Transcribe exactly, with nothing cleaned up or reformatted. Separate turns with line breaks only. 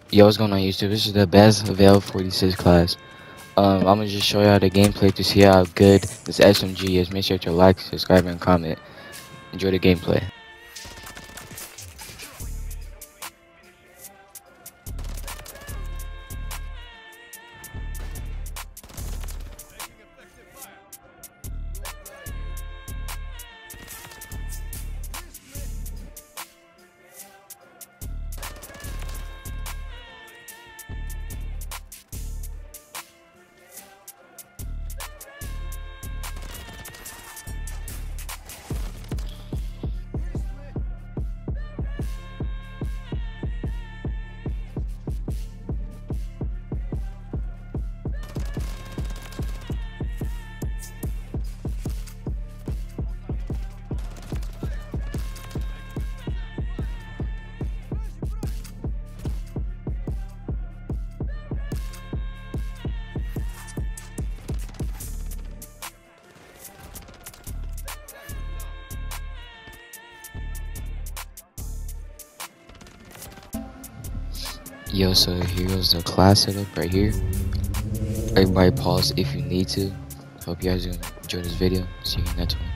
Yo, what's going on YouTube? This is the best V E L forty-six class. Um, I'm gonna just show y'all the gameplay to see how good this S M G is. Make sure to like, subscribe, and comment. Enjoy the gameplay. Yo, so here goes the class setup right here. Everybody pause if you need to. Hope you guys enjoy this video. See you in the next one.